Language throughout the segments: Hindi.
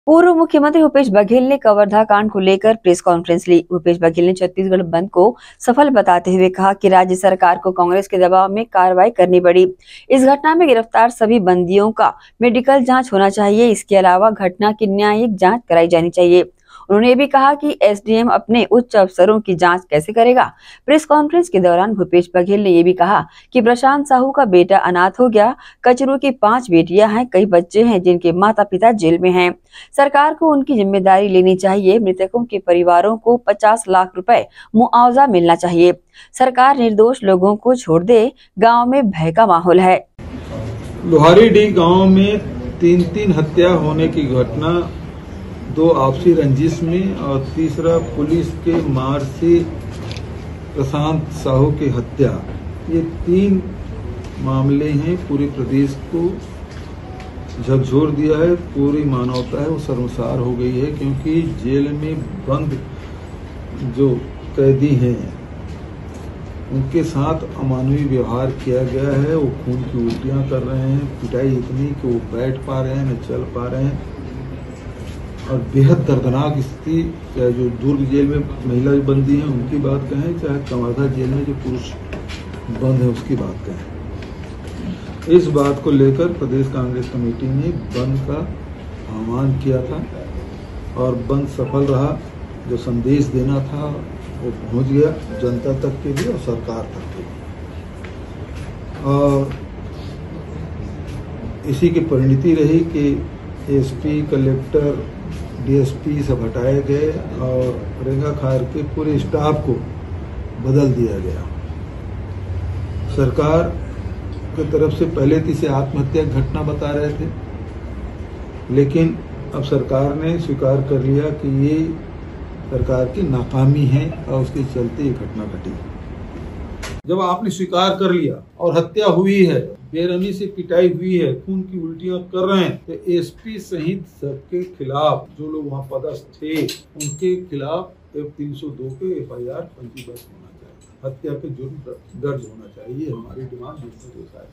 पूर्व मुख्यमंत्री भूपेश बघेल ने कवर्धा कांड को लेकर प्रेस कॉन्फ्रेंस ली। भूपेश बघेल ने छत्तीसगढ़ बंद को सफल बताते हुए कहा कि राज्य सरकार को कांग्रेस के दबाव में कार्रवाई करनी पड़ी। इस घटना में गिरफ्तार सभी बंदियों का मेडिकल जांच होना चाहिए। इसके अलावा घटना की न्यायिक जांच कराई जानी चाहिए। उन्होंने ये भी कहा कि एसडीएम अपने उच्च अफसरों की जांच कैसे करेगा। प्रेस कॉन्फ्रेंस के दौरान भूपेश बघेल ने ये भी कहा कि प्रशांत साहू का बेटा अनाथ हो गया। कचरू की 5 बेटियां हैं, कई बच्चे हैं जिनके माता पिता जेल में हैं। सरकार को उनकी जिम्मेदारी लेनी चाहिए। मृतकों के परिवारों को 50 लाख रुपए मुआवजा मिलना चाहिए। सरकार निर्दोष लोगों को छोड़ दे। गाँव में भय का माहौल है। लोहारीडीह गांव में 3 हत्या होने की घटना, 2 आपसी रंजिश में और तीसरा पुलिस के मार से प्रशांत साहू की हत्या, ये 3 मामले हैं। पूरे प्रदेश को झकझोर दिया है। पूरी मानवता है वो शर्मसार हो गई है, क्योंकि जेल में बंद जो कैदी हैं उनके साथ अमानवीय व्यवहार किया गया है। वो खून की उल्टियां कर रहे हैं, पिटाई इतनी कि वो बैठ पा रहे हैं, न चल पा रहे हैं। और बेहद दर्दनाक स्थिति, चाहे जो दुर्ग जेल में महिला बंदी हैं उनकी बात कहें, चाहे कवर्धा जेल में जो पुरुष बंद है उसकी बात कहें। इस बात को लेकर प्रदेश कांग्रेस कमेटी ने बंद का आह्वान किया था और बंद सफल रहा। जो संदेश देना था वो पहुंच गया जनता तक के लिए और सरकार तक के लिए। और इसी की परिणति रही कि एसपी, कलेक्टर, डीएसपी सब हटाए गए और रेंगा खार के पूरे स्टाफ को बदल दिया गया। सरकार की तरफ से पहले तो इसे आत्महत्या घटना बता रहे थे, लेकिन अब सरकार ने स्वीकार कर लिया कि ये सरकार की नाकामी है और उसके चलते ये घटना घटी। जब आपने स्वीकार कर लिया और हत्या हुई है, बेरहमी से पिटाई हुई है, खून की उल्टियां कर रहे हैं, तो एसपी सहित सबके खिलाफ, जो लोग वहां पदस्थ थे उनके खिलाफ 302 के एफआईआर पंजीबद्ध होना चाहिए। हत्या के जुर्म दर्ज होना चाहिए। हमारी डिमांड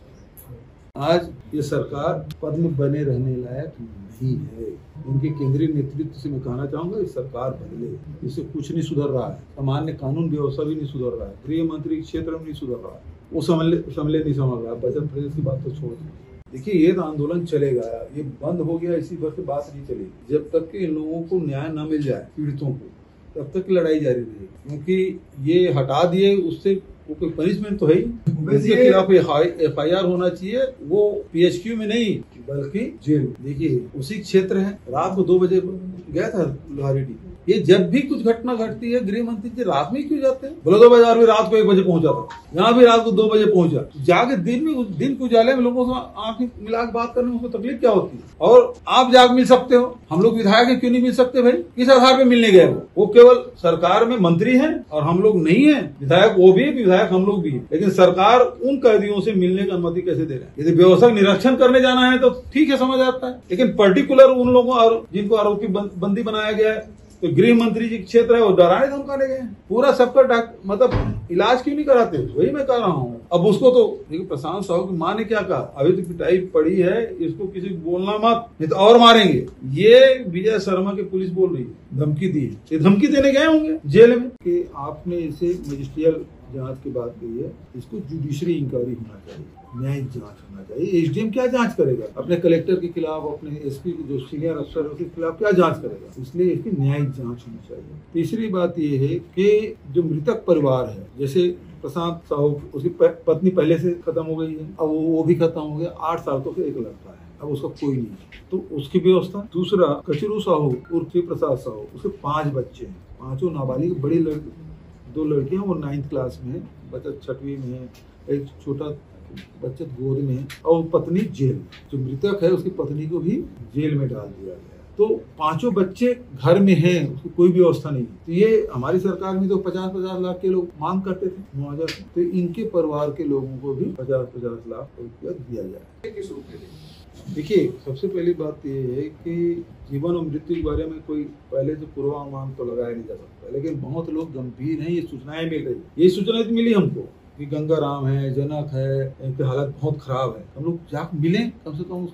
आज ये सरकार पद में बने रहने लायक नहीं है। उनके केंद्रीय नेतृत्व से मैं कहना चाहूंगा इस सरकार बदले, इससे कुछ नहीं सुधर रहा है। सामान्य कानून व्यवस्था भी नहीं सुधर रहा है, गृह मंत्री क्षेत्र में नहीं सुधर रहा है, वो समले नहीं समझ रहा है। बचत प्रदेश की बात तो छोड़ दीजिए। देखिए, ये तो आंदोलन चलेगा, ये बंद हो गया इसी भर से बात नहीं चलेगी। जब तक कि इन लोगों को न्याय न मिल जाए, पीड़ितों को, तब तक लड़ाई जारी रहेगी। क्योंकि ये हटा दिए, उससे वो कोई पनिशमेंट तो है ही। उनके खिलाफ एफआईआर होना चाहिए, वो पीएचक्यू में नहीं बल्कि जेल में। देखिए, उसी क्षेत्र है। रात को 2 बजे गया था लोहारीडीह। ये जब भी कुछ घटना घटती है, गृह मंत्री जी रात में क्यों जाते हैं? बलौदा बाजार में रात को 1 बजे पहुंचा था, यहाँ भी रात को 2 बजे पहुंचा। जाके दिन को उजाले में लोगों से आंख मिला के बात करने में उसको तकलीफ क्या होती है? और आप जाग मिल सकते हो, हम लोग विधायक क्यों नहीं मिल सकते भाई? किस आधार पे मिलने गए? वो केवल सरकार में मंत्री हैं और हम लोग नहीं है। विधायक वो भी, विधायक हम लोग भी, लेकिन सरकार उन कैदियों से मिलने की अनुमति कैसे दे रहे हैं? यदि व्यवस्था निरीक्षण करने जाना है तो ठीक है, समझ आता है, लेकिन पर्टिकुलर उन लोगों और जिनको आरोपी बंदी बनाया गया है, तो गृह मंत्री जी क्षेत्र है, वो डराने धमकाने गए हैं। पूरा सबका मतलब इलाज क्यों नहीं कराते? वही मैं कह रहा हूँ। अब उसको तो देखिए, प्रशांत साहू की माँ ने क्या कहा, अभी तो पिटाई पड़ी है, इसको किसी को बोलना मत, नहीं तो और मारेंगे। ये विजय शर्मा की पुलिस बोल रही है, धमकी दी है। ये धमकी देने गए होंगे जेल में कि आपने इसे मजिस्ट्रियल जांच की बात कही है, इसको जुडिशरी इंक्वायरी होना चाहिए, न्यायिक जांच होना चाहिए। एसडीएम क्या जांच करेगा? अपने कलेक्टर के खिलाफ, अपने एसपी जो सीनियर अफसर है उसके खिलाफ क्या जांच करेगा? इसलिए इसकी न्यायिक जांच होनी चाहिए। तीसरी बात ये है कि जो मृतक परिवार है, जैसे प्रशांत साहू, उसकी पत्नी पहले से खत्म हो गई है, अब वो भी खत्म हो गया। 8 साल तो एक लड़का है, अब उसका कोई नहीं, तो उसकी व्यवस्था। दूसरा, कचरू साहू उर्फ प्रसाद साहू, उसके 5 बच्चे हैं, 5 नाबालिग, बड़ी लड़की, 2 लड़कियां, वो 9th क्लास में है, बच्चा 6वीं में है, एक छोटा बच्चा गोद में है, और पत्नी जेल में। जो मृतक है उसकी पत्नी को भी जेल में डाल दिया गया। तो 5 बच्चे घर में हैं, उसकी कोई व्यवस्था नहीं। तो ये हमारी सरकार में तो 50-50 लाख के लोग मांग करते थे मुआवजा, तो इनके परिवार के लोगों को भी 50-50 लाख रुपया दिया जाए। किस रूप में? देखिए, सबसे पहली बात ये है कि जीवन और मृत्यु के बारे में कोई पहले से पूर्वानुमान तो लगाया नहीं जा सकता, लेकिन बहुत लोग गंभीर हैं, ये सूचनाएं मिल रही। ये सूचना मिली हमको कि गंगाराम है, जनक है, इनकी हालत बहुत खराब है। हम लोग जाकर मिले, कम से कम उसको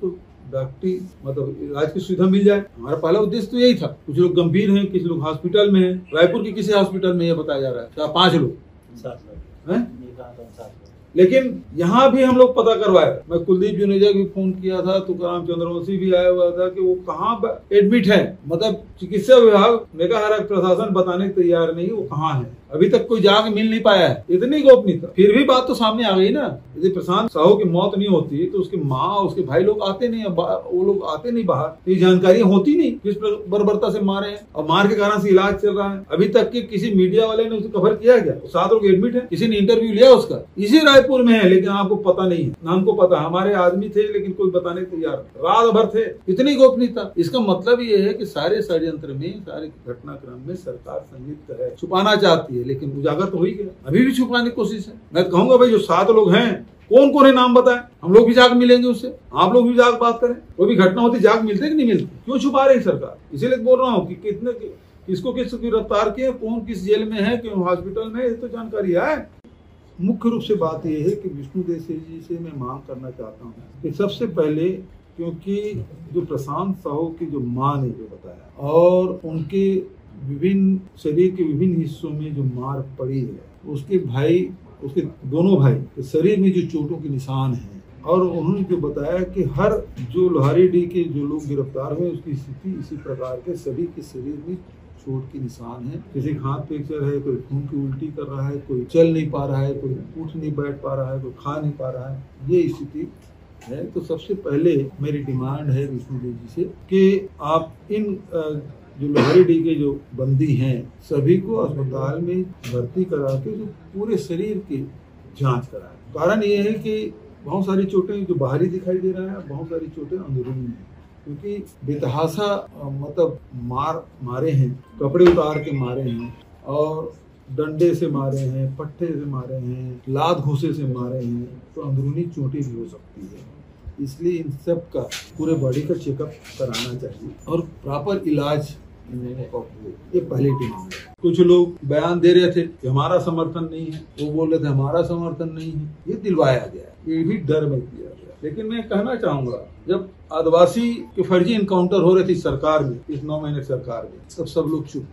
डॉक्टरी मतलब इलाज की सुविधा मिल जाए। हमारा पहला उद्देश्य तो यही था। कुछ लोग गंभीर हैं, कुछ लोग हॉस्पिटल में हैं। रायपुर के किसी हॉस्पिटल में यह बताया जा रहा है 5 लोग, 7 लोग, लेकिन यहाँ भी हम लोग पता करवाए। मैं कुलदीप जुनेजा भी फोन किया था, तुकाराम चंद्रवंशी भी आया हुआ था कि वो कहाँ एडमिट है। मतलब चिकित्सा विभाग मेघाहारा प्रशासन बताने को तैयार नहीं वो कहाँ है। अभी तक कोई जाके मिल नहीं पाया है। इतनी गोपनीयता, फिर भी बात तो सामने आ गई ना। यदि प्रशांत साहू की मौत नहीं होती तो उसकी माँ उसके भाई लोग आते नहीं, वो लोग आते नहीं बाहर, ये जानकारी होती नहीं किस बर्बरता से मारे हैं और मार के कारण से इलाज चल रहा है। अभी तक के किसी मीडिया वाले ने उसे कवर किया क्या? 7 लोग एडमिट है, किसी ने इंटरव्यू लिया उसका? इसी रायपुर में है, लेकिन आपको पता नहीं है। हमको पता, हमारे आदमी थे लेकिन कोई बताने तैयार, रात भर थे। इतनी गोपनीयता। इसका मतलब ये है कि सारे षड्यंत्र में, सारे घटनाक्रम में सरकार संलिप्त है, छुपाना चाहती है, लेकिन उजागर तो हो ही गया। अभी भी छुपाने की कोशिश है। मैं कहूंगा भाई जो 7 लोग हैं कौन कौन है नाम बताएं, हम लोग भी जाकर मिलेंगे उससे, आप लोग भी जाकर बात करें। कोई भी घटना होती जाकर मिलते कि नहीं मिलती? क्यों छुपा रही सरकार? इसीलिए बोल रहा हूँ कि कितने किसको किस गिरफ्तार किए, कौन किस जेल में है, क्यों हॉस्पिटल में, ये तो जानकारी है। मुख्य रूप से बात यह है कि विष्णुदेव जी से मैं मांग करना चाहता हूँ कि सबसे पहले, क्योंकि जो प्रशांत साहू की जो मां ने जो बताया और उनके विभिन्न शरीर के विभिन्न हिस्सों में जो मार पड़ी है, उसके भाई, उसके दोनों भाई के शरीर में जो चोटों के निशान हैं, और उन्होंने जो बताया कि हर जो लोहारीडीह के जो लोग गिरफ्तार हुए उसकी स्थिति इसी प्रकार के सभी के शरीर में चोट के निशान है। किसी का हाथ फ्रैक्चर है, कोई खून की उल्टी कर रहा है, कोई चल नहीं पा रहा है, कोई उठ नहीं बैठ पा रहा है, कोई खा नहीं पा रहा है, ये स्थिति है। तो सबसे पहले मेरी डिमांड है विष्णुदेव जी से कि आप इन जो लोहारीडीह के जो बंदी हैं सभी को अस्पताल में भर्ती करा के जो पूरे शरीर की जांच कराएं। कारण ये है कि बहुत सारी चोटें जो बाहरी दिखाई दे रहा है, बहुत सारी चोटें अंदरूनी हैं, क्योंकि बेतहाशा मतलब मारे हैं, कपड़े उतार के मारे हैं और डंडे से मारे हैं, पट्टे से मारे हैं, लात घूसे से मारे हैं, तो अंदरूनी चोटें भी हो सकती है। इसलिए इन सब का पूरे बॉडी का चेकअप कराना चाहिए और प्रॉपर इलाज ये पहले टीम। कुछ लोग बयान दे रहे थे कि हमारा समर्थन नहीं है, वो बोल रहे थे हमारा समर्थन नहीं है, ये दिलवाया गया, ये भी डर में किया गया। लेकिन मैं कहना चाहूंगा, जब आदिवासी के फर्जी इनकाउंटर हो रहे थे सरकार में, इस 9 महीने सरकार में, तब सब लोग चुप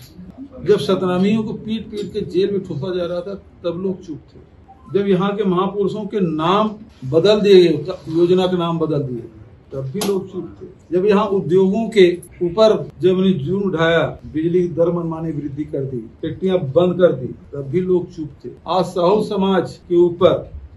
थे। जब सतनामियों को पीट पीट के जेल में ठूसा जा रहा था, तब लोग चुप थे। जब यहाँ के महापुरुषों के नाम बदल दिए गए, योजना के नाम बदल दिए, तब भी लोग चुप थे। जब यहाँ उद्योगों के ऊपर जब उन्हें जुर्म उठाया, बिजली की दर मनमानी वृद्धि कर दी, फैक्ट्रियां बंद कर दी, तब भी लोग चुप थे। आज साहू समाज के ऊपर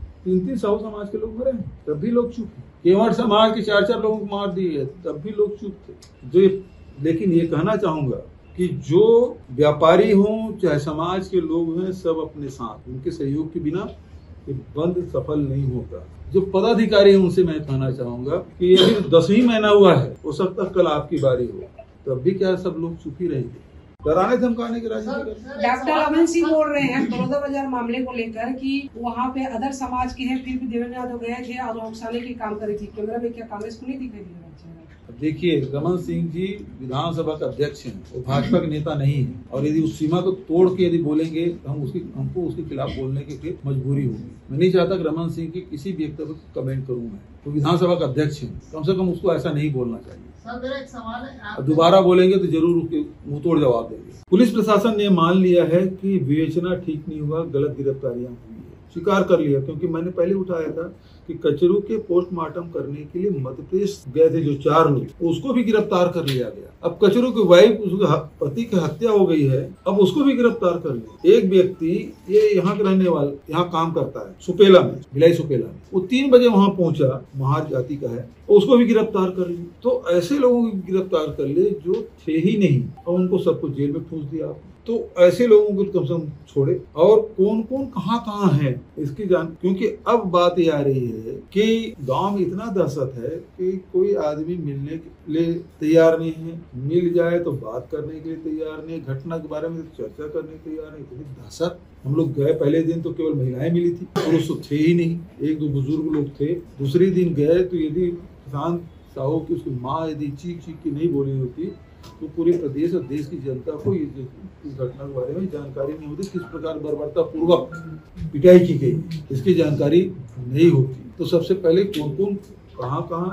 3 साहू समाज के लोग मरे, तब भी लोग चुप थे। केवट समाज के 4 लोगों को मार दिए, तब भी लोग चुप थे। लेकिन ये कहना चाहूंगा कि जो व्यापारी हों चाहे समाज के लोग हैं, सब अपने साथ, उनके सहयोग के बिना ये बंद सफल नहीं होगा। जो पदाधिकारी हैं उनसे मैं कहना चाहूंगा कि ये अभी 10वां महीना हुआ है, हो सकता है कल आपकी बारी हो, तब भी क्या सब लोग चुप ही रहेंगे? डराने धमकाने की राजनीति। डॉक्टर अमन सिंह बोल रहे हैं बड़ौदा बाजार मामले को लेकर कि वहाँ पे अदर समाज के हैं, फिर भी देवेंद्र यादव गए थे और उकसाने की काम करे थे। कैमरा में क्या कांग्रेस को नहीं दिखाई दे रहा? देखिए, रमन सिंह जी विधानसभा का अध्यक्ष हैं, वो भाजपा के नेता नहीं है, और यदि उस सीमा को तोड़ के यदि बोलेंगे तो हमको उसके खिलाफ बोलने के मजबूरी होगी। मैं नहीं चाहता कि रमन सिंह की किसी भी वक्तव्य को कमेंट करूं। मैं तो विधानसभा का अध्यक्ष है, कम से कम उसको ऐसा नहीं बोलना चाहिए। सर मेरा एक सवाल है, दोबारा बोलेंगे तो जरूर उसके मुंह तोड़ जवाब देंगे। पुलिस प्रशासन ने मान लिया है कि विवेचना ठीक नहीं हुआ, गलत गिरफ्तारियां हुई है, स्वीकार कर लिया। क्योंकि मैंने पहले उठाया था कि कचरू के पोस्टमार्टम करने के लिए मध्य प्रदेश गए थे जो 4 लोग, उसको भी गिरफ्तार कर लिया गया। अब कचरू की वाइफ, उसके पति की हत्या हो गई है, अब उसको भी गिरफ्तार कर लिया। एक व्यक्ति, ये यहाँ के रहने वाला, यहाँ काम करता है सुपेला में, भिलाई सुपेला में, वो 3 बजे वहाँ पहुंचा, महार जाति का है, उसको भी गिरफ्तार कर लिया। तो ऐसे लोगों को गिरफ्तार कर ले जो थे ही नहीं, और उनको सबको जेल में ठूस दिया। तो ऐसे लोगों को कम से कम छोड़े, और कौन कौन कहाँ है इसकी जान। क्योंकि अब बात ये आ रही है कि गांव में इतना दहशत है कि कोई आदमी मिलने के लिए तैयार नहीं है, मिल जाए तो बात करने के लिए तैयार नहीं, घटना के बारे में चर्चा करने के तैयार नहीं। इतनी दहशत। हम लोग गए पहले दिन तो केवल महिलाएं मिली थी, पुरुष तो थे ही नहीं, 1-2 बुजुर्ग लोग थे। दूसरे दिन गए तो यदि प्रशांत साहू की उसकी माँ यदि चीख के नहीं बोली होती तो पूरे प्रदेश और देश की जनता को इस घटना के बारे में जानकारी नहीं होती, किस प्रकार बर्बरता पूर्वक पिटाई की गई, इसकी जानकारी नहीं होती। तो सबसे पहले कौन कौन कहाँ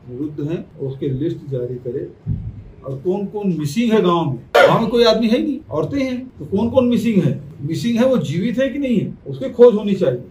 विरुद्ध हैं उसके लिस्ट जारी करे। और कौन कौन मिसिंग है गांव में कोई आदमी है नहीं, औरतें हैं, तो कौन कौन मिसिंग है वो जीवित है कि नहीं है, उसकी खोज होनी चाहिए।